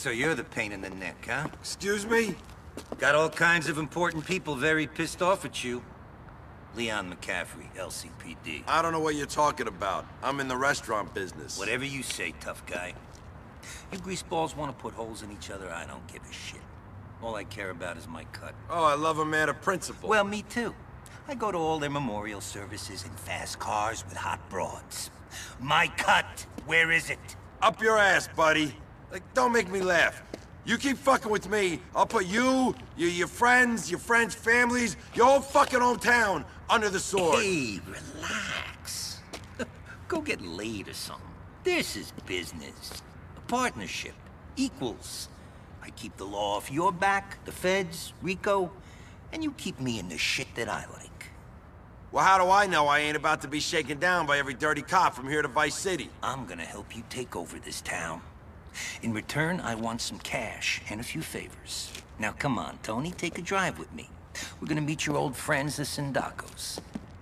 So you're the pain in the neck, huh? Excuse me? Got all kinds of important people very pissed off at you. Leon McCaffrey, LCPD. I don't know what you're talking about. I'm in the restaurant business. Whatever you say, tough guy. You greaseballs want to put holes in each other, I don't give a shit. All I care about is my cut. Oh, I love a man of principle. Well, me too. I go to all their memorial services in fast cars with hot broads. My cut, where is it? Up your ass, buddy. Like, don't make me laugh. You keep fucking with me, I'll put you, your friends' families, your whole fucking hometown under the sword. Hey, relax. Go get laid or something. This is business. A partnership. Equals. I keep the law off your back, the feds, Rico, and you keep me in the shit that I like. Well, how do I know I ain't about to be shaken down by every dirty cop from here to Vice City? I'm gonna help you take over this town. In return, I want some cash and a few favors. Now come on, Tony, take a drive with me. We're gonna meet your old friends, the Sindacos.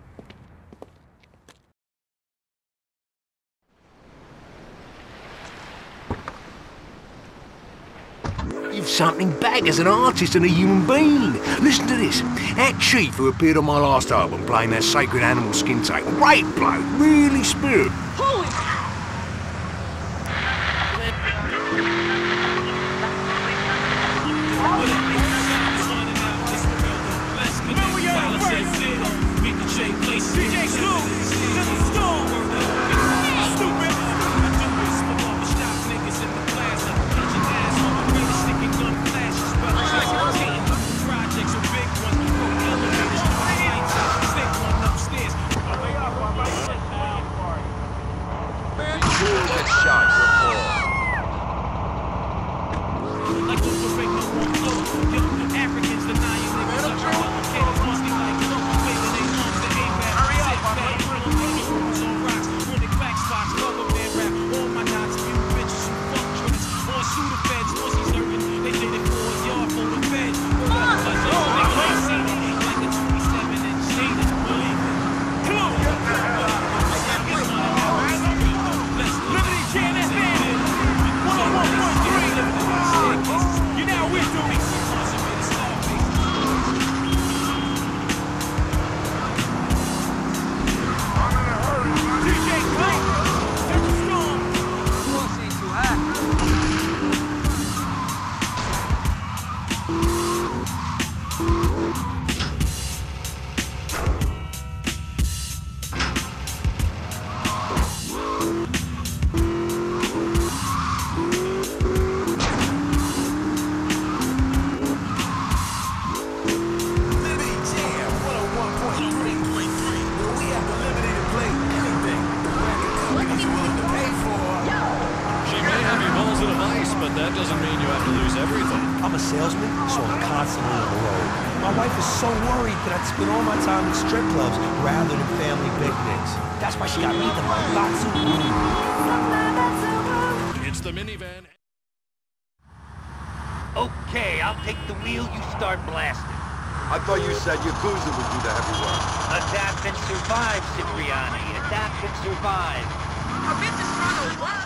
You've something back as an artist and a human being. Listen to this. That chief who appeared on my last album playing that sacred animal skin tape. Great bloke, really spirit. Holy that doesn't mean you have to lose everything. I'm a salesman, so I'm constantly on the road. My wife is so worried that I'd spend all my time in strip clubs rather than family picnics. That's why she got me the Mangatsu. It's the minivan. Okay, I'll take the wheel, you start blasting. I thought you said Yakuza would do the heavy work. Adapt and survive, Cipriani. Adapt and survive. Our business struggle was.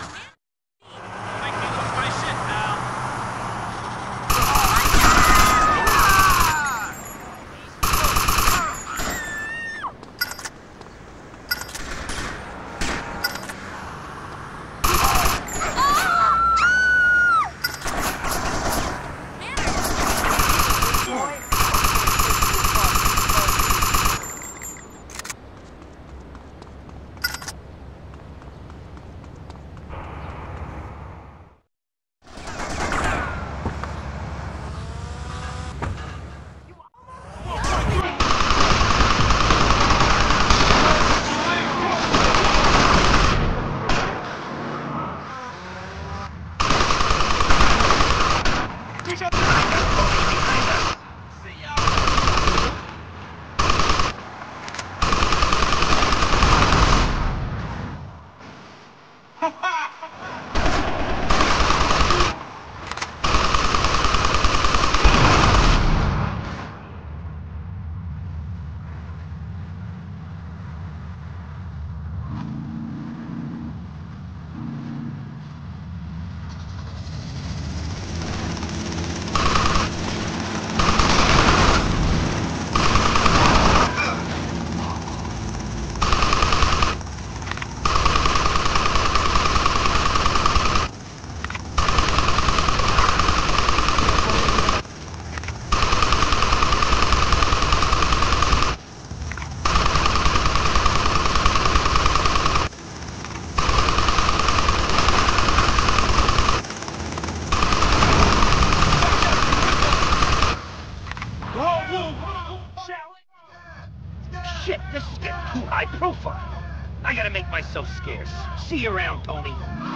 high profile. I gotta make myself scarce. See you around, Tony.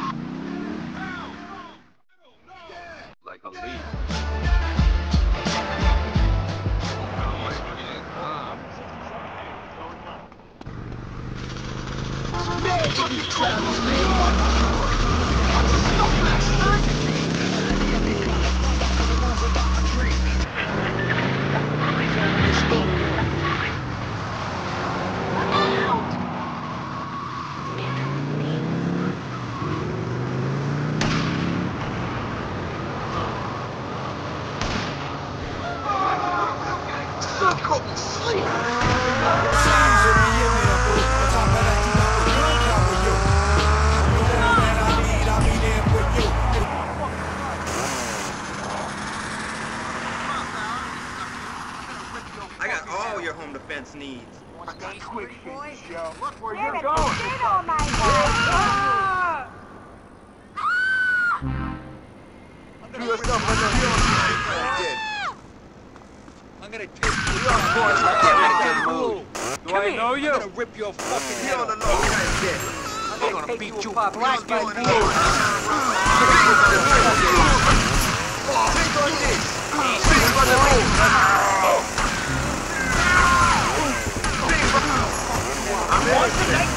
Like a leaf. I got all your home defense needs. Stay quick, Joe. Look where you're going. Oh my God. Do yourself like a real I'm gonna take you off course. I can't make that move. Do I know you? I'm gonna rip your fucking head off. I'm gonna beat you black and blue. Take on this. Take on the road. I'm in.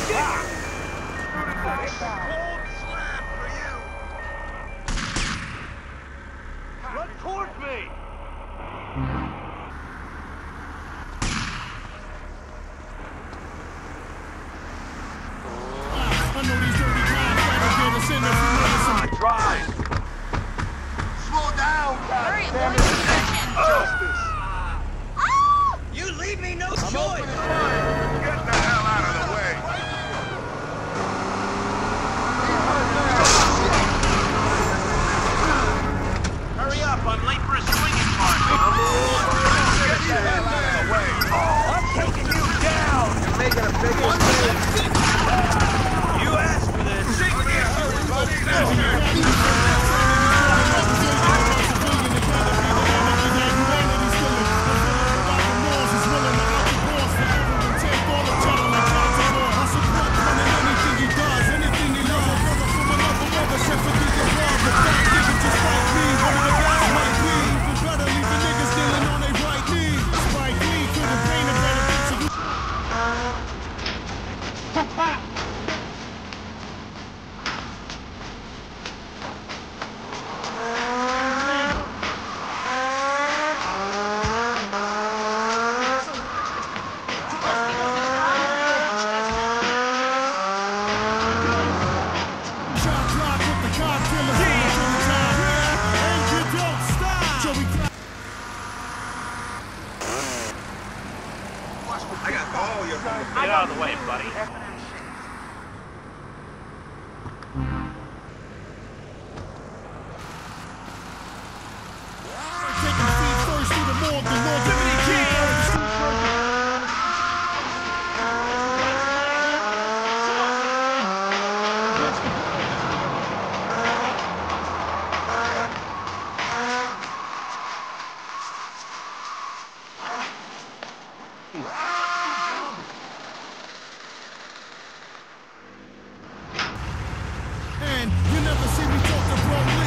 Run toward me! Drive. Slow down, Hurry, goddammit. Justice. You leave me no I'm choice. open fire. Get the hell out of the way. Hurry up, I'm late for a swinging party. Get the hell out of the way. I'm taking you down! You're making a big mistake. You asked for this! I got all your home defense. Get out of the way, buddy. And you never see me talk to police.